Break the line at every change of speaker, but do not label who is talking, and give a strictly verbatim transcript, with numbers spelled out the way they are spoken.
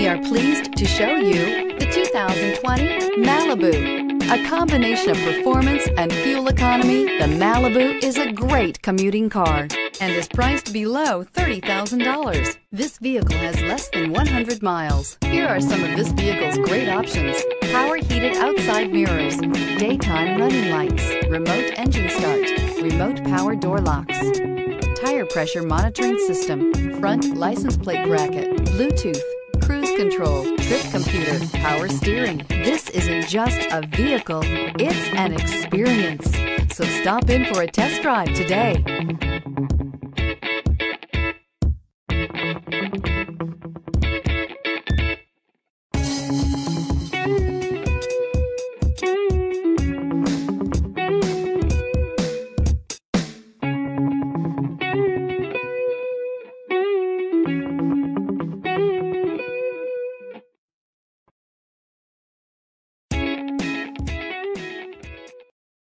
We are pleased to show you the two thousand twenty Malibu. A combination of performance and fuel economy, the Malibu is a great commuting car and is priced below thirty thousand dollars. This vehicle has less than one hundred miles. Here are some of this vehicle's great options: power heated outside mirrors, daytime running lights, remote engine start, remote power door locks, tire pressure monitoring system, front license plate bracket, Bluetooth, cruise control, trip computer, power steering. This isn't just a vehicle, it's an experience. So stop in for a test drive today.